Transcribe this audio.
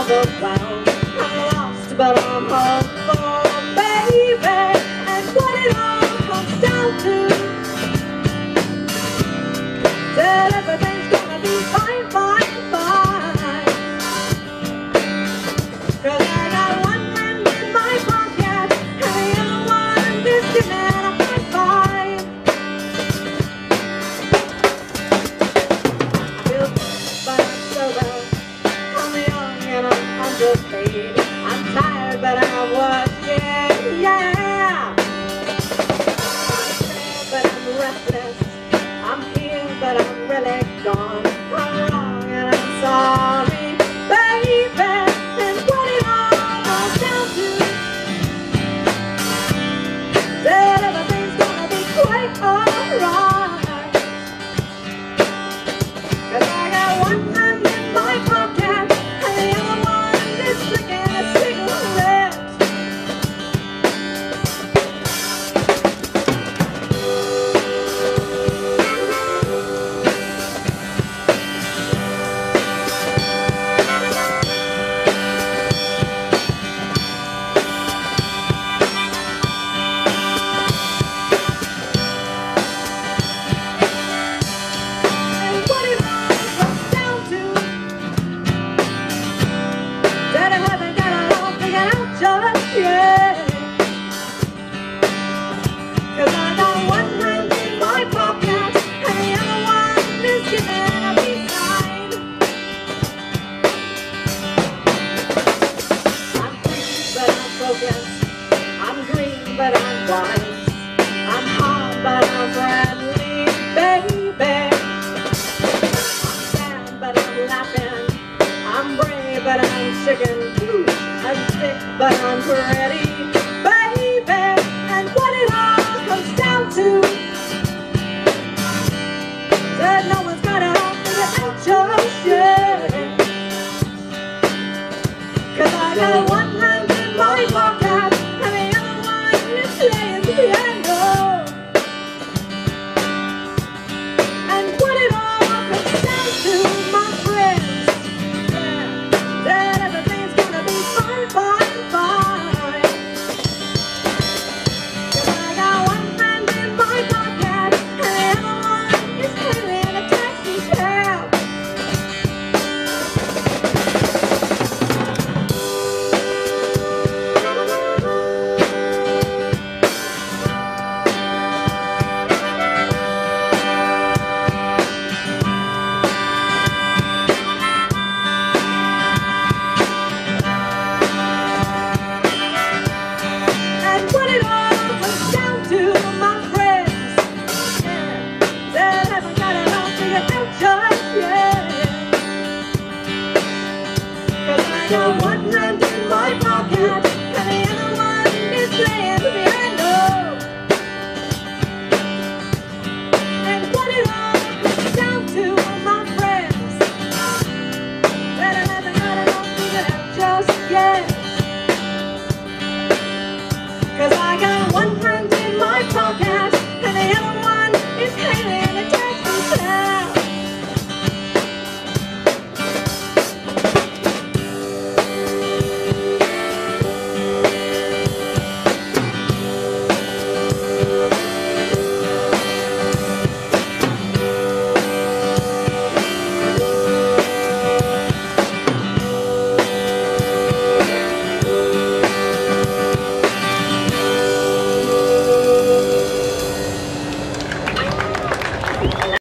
overwhelmed. I'm lost, but I'm hopeful, baby. And what it all comes down to, that everything's gonna be fine, fine, fine. 'Cause I got one hand in my pocket and the other one is giving a high five. I feel good, but I'm sober. I'm young and I'm underpaid. I'm tired, but I'm working, yeah. I'm scared, but I'm restless. I'm here, but I'm really gone. I'm wrong and I'm sorry, baby. And what it all comes down to, that everything's gonna be quite alright. 'Cause I got one hand in my pocket and the other one is flicking a cigarette. And what it all comes down to, that I haven't got it all figured out just yet. 'Cause I got one hand in my pocket and the other one is giving a peace sign. I'm free, but I'm focused. I'm green, but I'm wise. I'm hard, but I'm friendly, baby. I'm sad, but I'm laughing. I'm brave, but I'm chicken. I'm sick, but I'm pretty, baby. And what it all comes down to, that no one's got it all figured out just yet. 'Cause I got one hand in my pocket and the other one is playing piano.